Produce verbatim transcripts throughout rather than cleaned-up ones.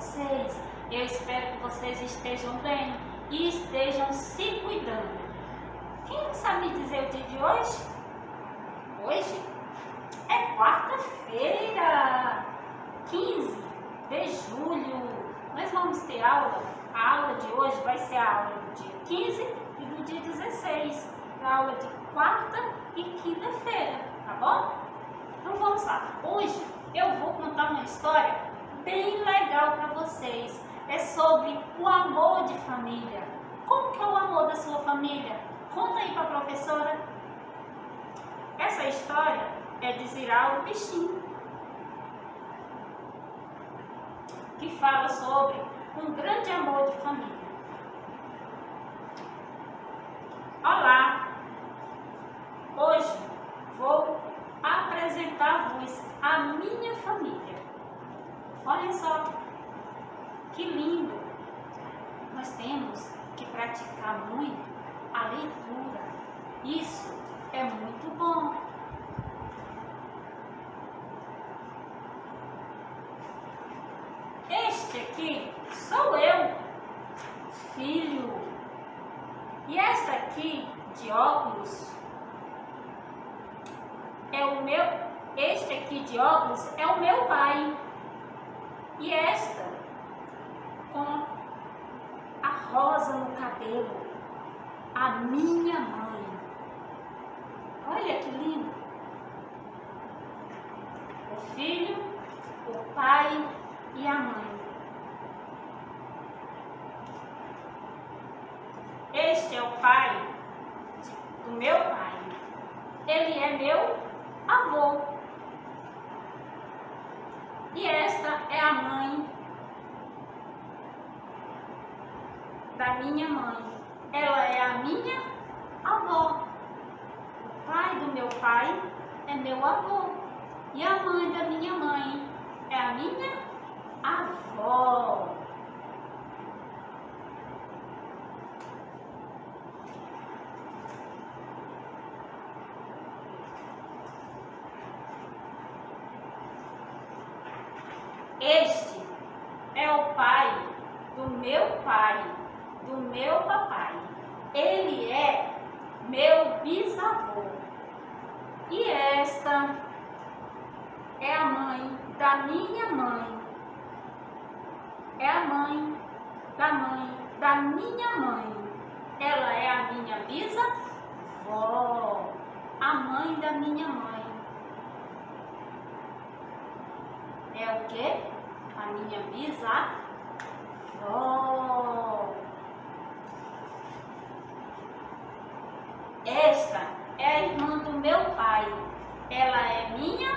vocês. Eu espero que vocês estejam bem e estejam se cuidando. Quem sabe me dizer o dia de hoje? Hoje é quarta-feira, quinze de julho. Nós vamos ter aula. A aula de hoje vai ser a aula do dia quinze e do dia dezesseis. A aula de quarta e quinta-feira, tá bom? Então vamos lá. Hoje eu vou contar uma história bem legal para vocês. É sobre o amor de família. Como que é o amor da sua família? Conta aí para a professora. Essa história é de Ziral o Bichinho, que fala sobre um grande amor de família. Olá! Hoje vou apresentar-vos a minha família. Olha só, que lindo! Nós temos que praticar muito a leitura. Isso é muito bom. Este aqui sou eu, filho. E esta aqui de óculos é o meu, este aqui de óculos é o meu pai. E esta com a rosa no cabelo, a minha mãe. Olha que lindo! O filho, o pai e a mãe. Este é o pai do meu pai. Ele é meu avô. E esta é a mãe da minha mãe. Ela é a minha avó. O pai do meu pai é meu avô. E a mãe da minha mãe é a minha avó. Este é o pai do meu pai, do meu papai. Ele é meu bisavô. E esta é a mãe da minha mãe. É a mãe da mãe da minha mãe. Ela é a minha bisavó, a mãe da minha mãe. É o quê? A minha bisavó. Esta é a irmã do meu pai. Ela é minha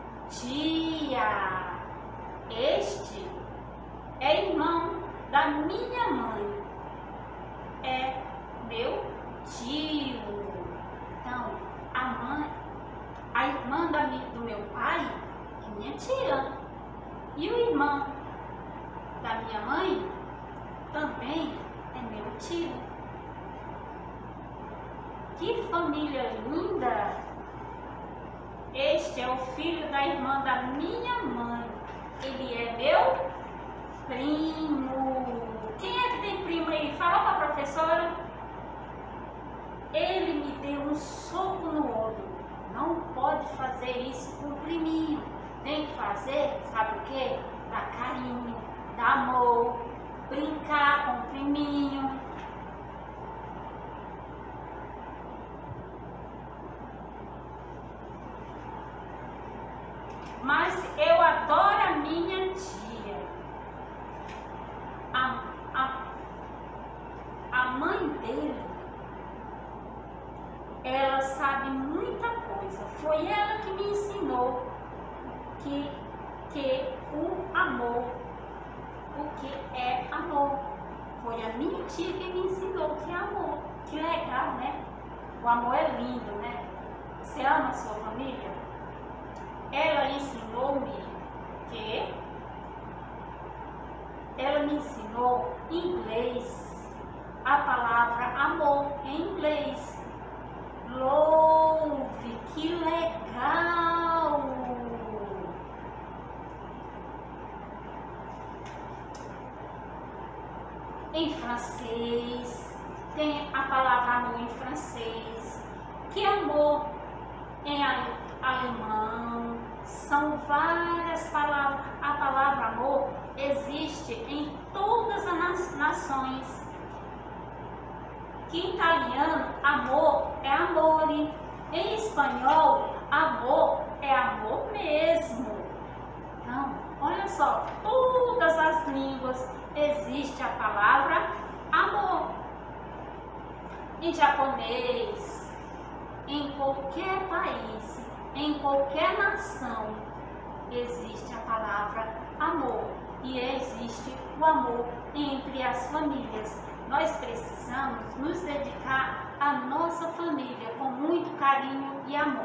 tia. Este é irmão da minha mãe. É meu tio. Então, a mãe, a irmã da, do meu pai é minha tia. E o irmão da minha mãe também é meu tio. Que família linda! Este é o filho da irmã da minha mãe. Ele é meu primo. Quem é que tem primo aí? Fala para a professora. Ele me deu um soco no olho. Não pode fazer isso com o priminho. Tem que fazer, sabe o quê? Dar carinho, dar amor, brincar com o priminho. Mas eu adoro a minha tia. A, a, a mãe dele, ela sabe muita coisa. Foi ela que me ensinou que, que o amor, o que é amor. Foi a minha tia que me ensinou que é amor. Que legal, né? O amor é lindo, né? Você ama a sua família? Ela ensinou-me que ela me ensinou inglês, a palavra amor em inglês. Love, que legal! em francês, tem a palavra amor em francês, que amor em alemão, são várias palavras. A palavra amor existe em todas as nações. Que em italiano, amor é amore, em espanhol, amor é amor mesmo. Então, olha só, todas as línguas existe a palavra amor. Em japonês, em qualquer país, em qualquer nação, existe a palavra amor e existe o amor entre as famílias. Nós precisamos nos dedicar à nossa família com muito carinho e amor.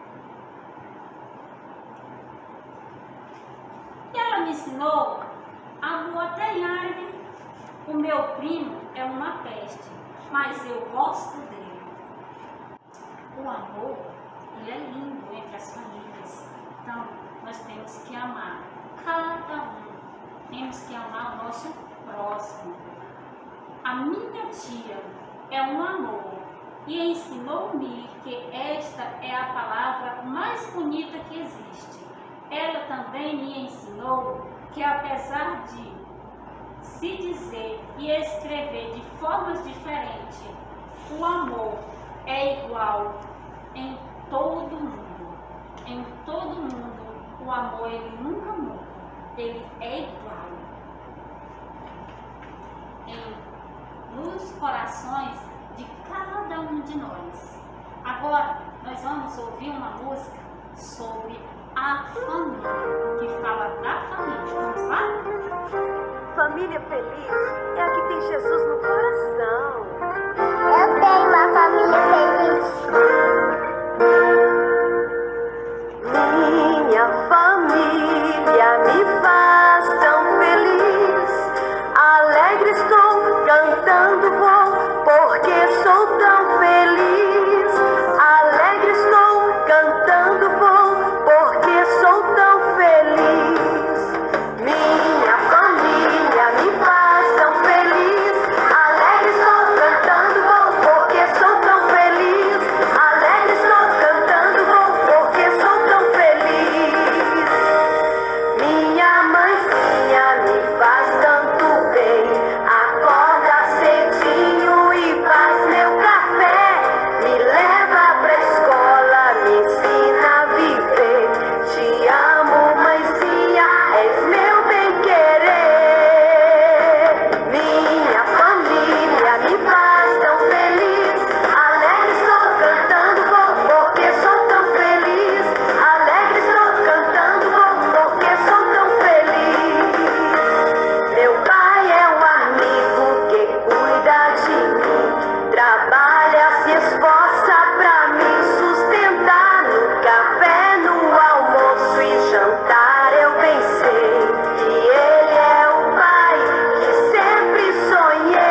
E ela me ensinou amor até em árabe. O meu primo é uma peste, mas eu gosto dele. O amor, ele é lindo entre as famílias. Então, nós temos que amar cada um. Temos que amar o nosso próximo. A minha tia é um amor e ensinou-me que esta é a palavra mais bonita que existe. Ela também me ensinou que, apesar de se dizer e escrever de formas diferentes, o amor é igual em todo mundo. Em todo mundo, o amor ele nunca muda, ele é igual. Em nos corações de cada um de nós. Agora, nós vamos ouvir uma música sobre a família, que fala da família. Vamos lá? Família feliz é a que tem Jesus no coração. Eu tenho uma família feliz. Minha família me faz tão feliz. Alegre estou, cantando vou, porque sou tão feliz. Alegre estou, cantando vou, porque sou tão feliz. Minha família me faz tão feliz. Alegre estou, cantando vou, porque sou tão feliz. Alegre estou, cantando vou, porque sou tão feliz. Minha mãezinha me faz tanto bem. Acorda cedinho e faz meu café. Me leva pra escola, me ensina a viver. Te amo, mãezinha, és meu bem-querer. Minha família me faz tão feliz. Alegre estou, cantando vou, porque sou tão feliz. Alegre estou, cantando vou, porque sou tão feliz. Meu pai é um amigo que cuida de mim, trabalha, se esforça pra me sustentar. No café, no almoço e jantar eu bem sei que ele é o pai que sempre sonhei.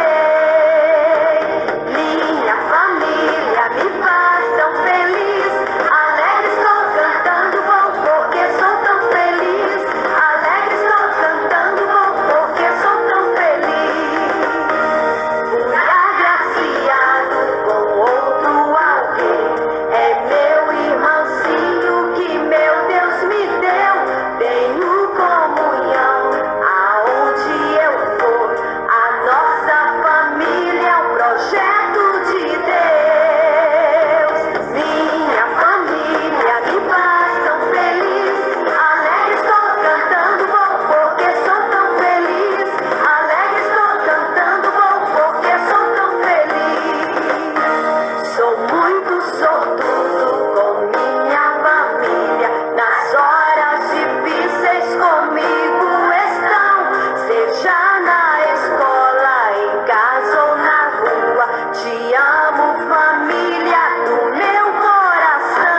Minha família me faz tão feliz. Alegre estou, cantando vou, porque sou tão feliz. Alegre estou, cantando vou, porque sou tão feliz. Fui agraciado com outro alguém. É meu irmãozinho que meu Deus me deu. Tenho comunhão aonde eu for. A nossa família é um projeto de Deus. Minha família me faz tão feliz. Alegre estou, cantando vou, porque sou tão feliz. Alegre estou, cantando vou, porque sou tão feliz. Sou muito sortudo com minha família. Nas horas difíceis comigo estão. Seja na escola, em casa ou na rua. Te amo, família do meu coração.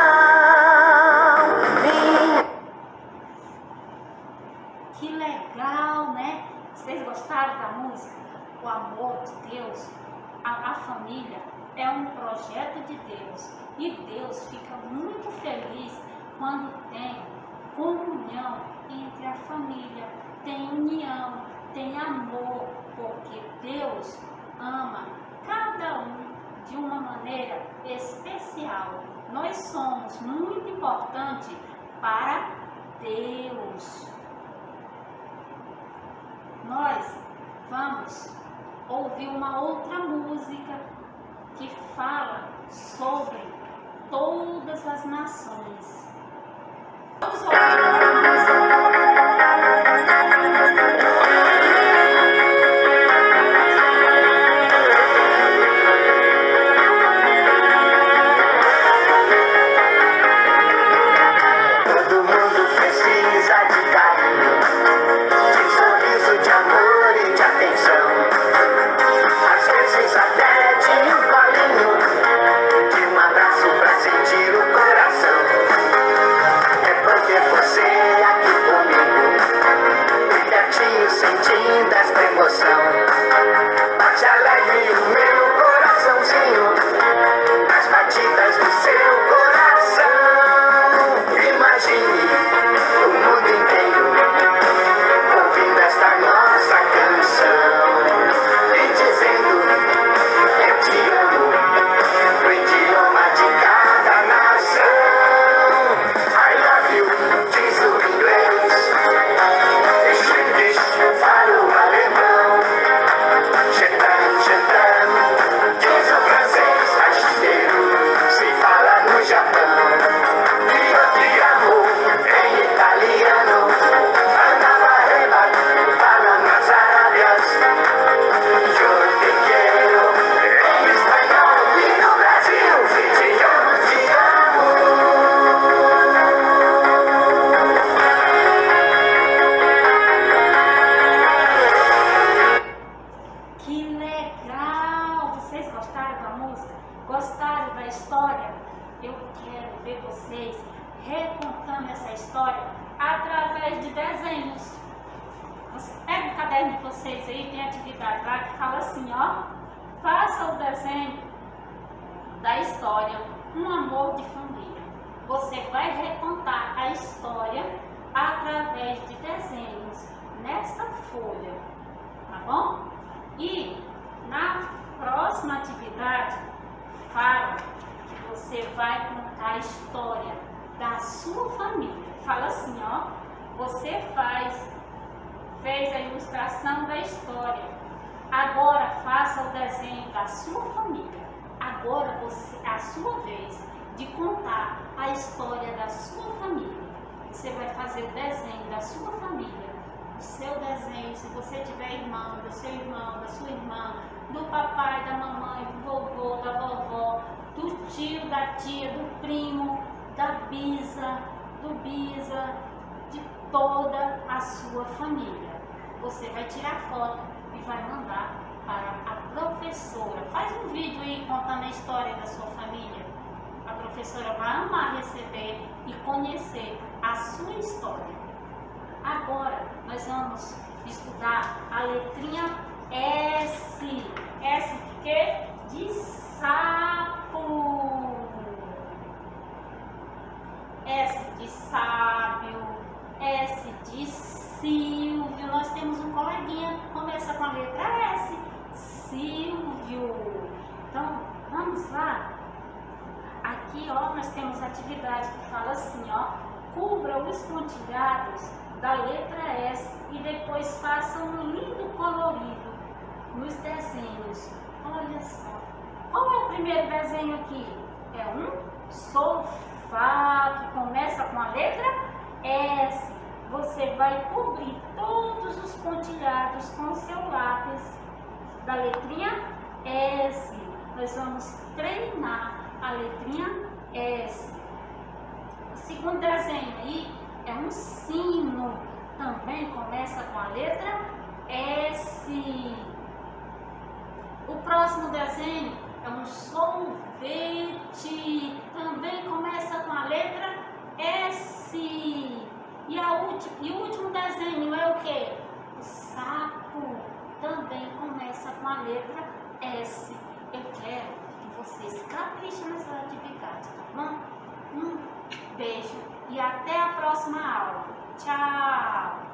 Minha Que legal, né? Vocês gostaram da música? O amor de Deus, a, a família é um projeto de Deus. E Deus fica muito feliz quando tem comunhão entre a família, tem união, tem amor, porque Deus ama cada um de uma maneira especial. Nós somos muito importantes para Deus. Nós vamos ouvir uma outra música que fala sobre todas as nações. Vamos ouvir uma música. Sentindo esta emoção, bate alegre o meu coraçãozinho nas batidas do seu coração. Imagine o mundo inteiro ouvindo esta nossa canção e dizendo: eu te amo, no idioma de cada nação. I love you, diz o inglês, para o alemão, je t'aime, je t'aime, diz o francês rasteiro, se fala no Japão. E eu te amo em italiano, Ana Barreba fala nas Arábias. Eu te quero em espanhol e no Brasil, gente, eu te amo. Que legal! Vocês gostaram da música? Gostaram da história? Eu quero ver vocês recontando essa história através de desenhos. Você pega o caderno de vocês aí, tem atividade lá que fala assim, ó. Faça o desenho da história Um Amor de Família. Você vai recontar a história através de desenhos nesta folha, tá bom? E na próxima atividade, fala que você vai contar a história da sua família. Fala assim, ó, você faz, fez a ilustração da história. Agora faça o desenho da sua família. Agora você, a sua vez de contar a história da sua família. Você vai fazer o desenho da sua família. O seu desenho, se você tiver irmão, do seu irmão, da sua irmã, do papai, da mamãe, do vovô, da vovó, do tio, da tia, do primo, da bisa, do bisa, de toda a sua família. Você vai tirar foto e vai mandar para a professora. Faz um vídeo aí contando a história da sua família. A professora vai amar receber e conhecer a sua história. Agora nós vamos estudar a letrinha S. S de quê? De sapo. S de sábio. S de Silvio. Nós temos um coleguinha que começa com a letra S. Silvio. Então, vamos lá. Aqui, ó, nós temos atividade que fala assim, ó. Cubra os pontilhados da letra S e depois faça um lindo colorido nos desenhos. Olha só. Qual é o primeiro desenho aqui? É um sofá que começa com a letra S. Você vai cobrir todos os pontilhados com o seu lápis da letrinha S. Nós vamos treinar a letrinha S. O segundo desenho aí é um sino, também começa com a letra S. O próximo desenho é um sorvete, também começa com a letra S. E, a ulti- e o último desenho é o que? O sapo, também começa com a letra S. Eu quero que vocês caprichem nessa atividade, tá bom? Um beijo e até a próxima aula. Tchau!